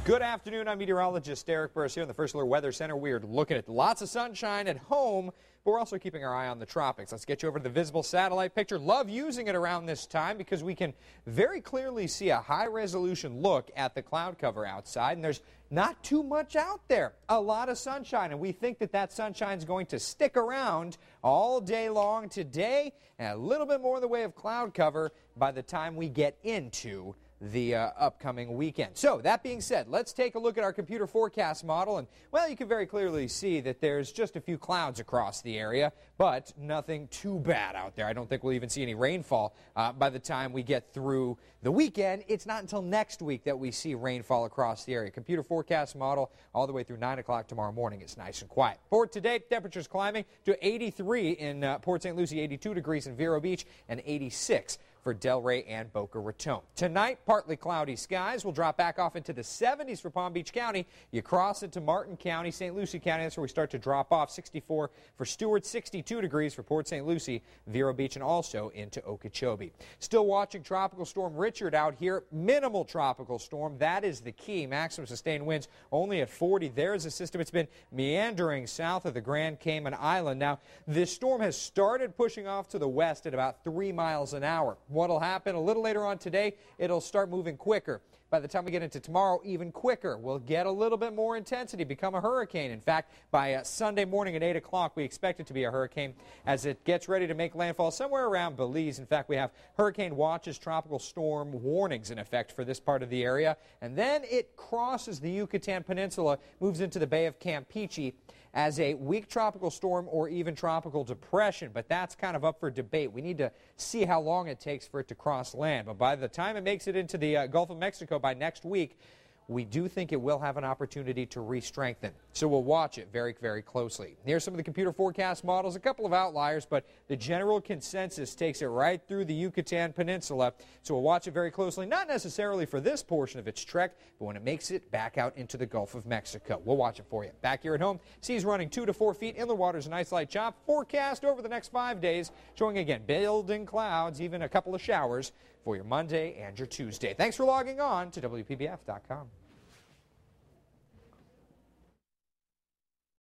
Good afternoon. I'm meteorologist Eric Burris here in the First Alert Weather Center. We're looking at lots of sunshine at home, but we're also keeping our eye on the tropics. Let's get you over to the visible satellite picture. Love using it around this time because we can very clearly see a high-resolution look at the cloud cover outside, and there's not too much out there. A lot of sunshine, and we think that that sunshine is going to stick around all day long today, and a little bit more in the way of cloud cover by the time we get into the upcoming weekend. So that being said, let's take a look at our computer forecast model, and well, you can very clearly see that there's just a few clouds across the area, but nothing too bad out there. I don't think we'll even see any rainfall by the time we get through the weekend. It's not until next week that we see rainfall across the area. Computer forecast model all the way through 9 o'clock tomorrow morning. It's nice and quiet. For today, temperatures climbing to 83 in Port St. Lucie, 82 degrees in Vero Beach, and 86 for Delray and Boca Raton. Tonight, partly cloudy skies. Will drop back off into the 70s for Palm Beach County. You cross into Martin County, St. Lucie County. That's where we start to drop off. 64 for Stewart, 62 degrees for Port St. Lucie, Vero Beach, and also into Okeechobee. Still watching Tropical Storm Richard out here. Minimal tropical storm. That is the key. Maximum sustained winds only at 40. There's a system. It's been meandering south of the Grand Cayman Island. Now, this storm has started pushing off to the west at about 3 miles an hour. What'll happen a little later on today, it'll start moving quicker. By the time we get into tomorrow, even quicker. We'll get a little bit more intensity, become a hurricane. In fact, by Sunday morning at 8 o'clock, we expect it to be a hurricane as it gets ready to make landfall somewhere around Belize. In fact, we have hurricane watches, tropical storm warnings in effect for this part of the area. And then it crosses the Yucatan Peninsula, moves into the Bay of Campeche as a weak tropical storm or even tropical depression. But that's kind of up for debate. We need to see how long it takes for it to cross land. But by the time it makes it into the Gulf of Mexico by next week, we do think it will have an opportunity to re-strengthen. So we'll watch it very, very closely. Here's some of the computer forecast models, a couple of outliers, but the general consensus takes it right through the Yucatan Peninsula. So we'll watch it very closely, not necessarily for this portion of its trek, but when it makes it back out into the Gulf of Mexico. We'll watch it for you. Back here at home, seas running 2 to 4 feet. Inland waters, a nice light chop. Forecast over the next 5 days, showing again building clouds, even a couple of showers for your Monday and your Tuesday. Thanks for logging on to WPBF.com.